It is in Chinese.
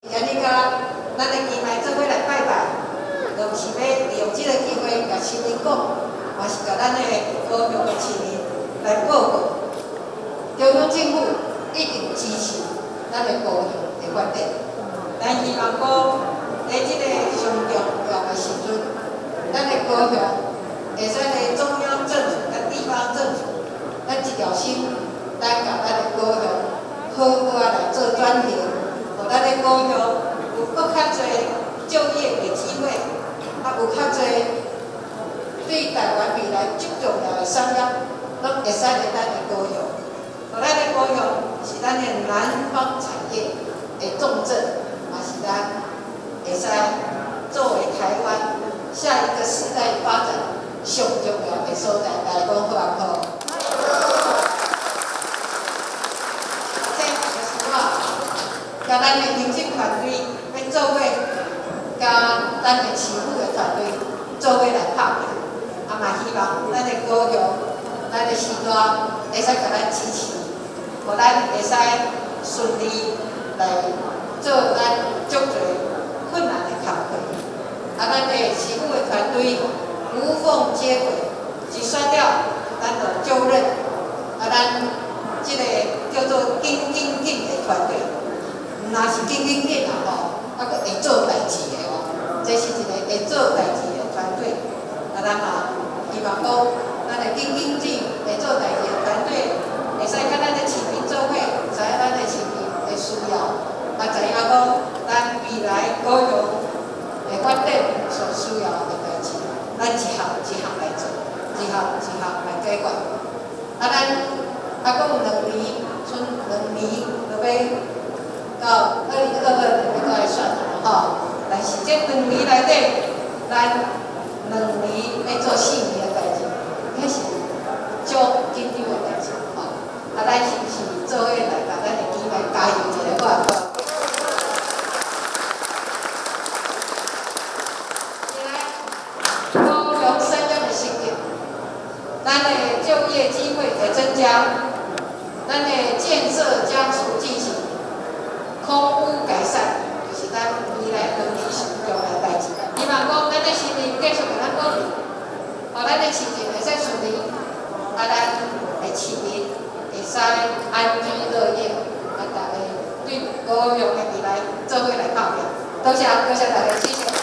今日甲咱的金来做伙来拜拜，就是要利用这个机会，甲市民讲，也是甲咱的高雄的市民来报告，中央政府一定支持咱的高雄的发展。咱希望讲，在这个上重要的时阵，咱的高雄会使咧中央政府甲地方政府，咱一条心，咱甲咱的高雄好好来做转型。 互咱的高雄有搁较侪就业的机会，有较侪对台湾未来最重要的产业，拢会使在咱的高雄。互咱的高雄是咱的南方产业的重镇，也是咱会使作为台湾下一个世代发展上重要的所在。大家讲好啊好？ 甲咱的行政团队要做伙，甲咱的市府的团队做伙来拍拼，嘛希望咱的高雄、咱的市段会使甲咱支持，互咱会使顺利来做咱足侪困难的工作。咱的市府的团队无缝接轨，一选了，咱就就任。咱这个叫做紧的团队。 若是紧啊吼，阁会做代志的哦，这是一个会做代志的团队。咱嘛希望讲，咱的紧会做代志的团队，会使甲咱的市民做伙，知影咱的市民的需要，知影讲咱未来高雄的发展所需要的代志，咱一项来做，一项来解决。咱还讲2年，剩2年就要。 到2022年要来选吼，但是这2年内底，咱2年要做4年的代志，迄是足紧张的代志吼。咱是不是做伙来甲咱的机来加油一下，好啊好？高雄产业的升级，咱的就业机会会增加，咱的建设加速进行。 空污改善，就是咱未来2年上重要的代志。希望讲咱的市民继续甲咱鼓励，互咱的市情会使顺利，咱的市民会使安居乐业，大家对高雄的未来做伙来拍拼。多谢大家，谢谢。